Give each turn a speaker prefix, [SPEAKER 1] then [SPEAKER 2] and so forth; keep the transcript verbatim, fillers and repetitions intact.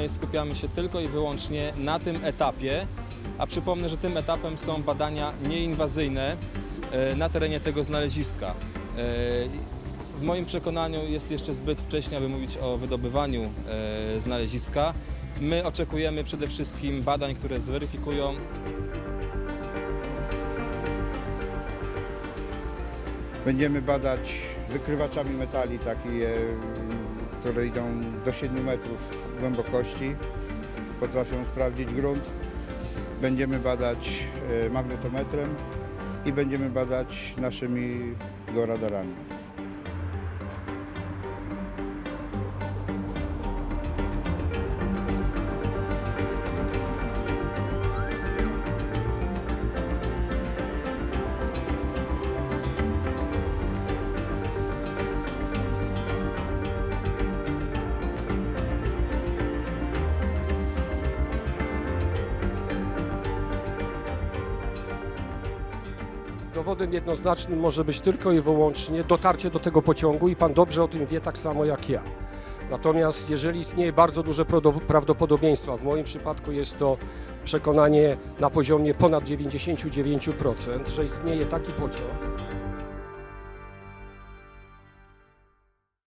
[SPEAKER 1] My skupiamy się tylko i wyłącznie na tym etapie, a przypomnę, że tym etapem są badania nieinwazyjne na terenie tego znaleziska. W moim przekonaniu jest jeszcze zbyt wcześnie, aby mówić o wydobywaniu znaleziska. My oczekujemy przede wszystkim badań, które zweryfikują
[SPEAKER 2] Będziemy badać wykrywaczami metali, takie, które idą do siedmiu metrów głębokości, potrafią sprawdzić grunt. Będziemy badać magnetometrem i będziemy badać naszymi georadarami.
[SPEAKER 3] Dowodem jednoznacznym może być tylko i wyłącznie dotarcie do tego pociągu i pan dobrze o tym wie tak samo jak ja. Natomiast jeżeli istnieje bardzo duże prawdopodobieństwo, w moim przypadku jest to przekonanie na poziomie ponad dziewięćdziesięciu dziewięciu procent, że istnieje taki pociąg,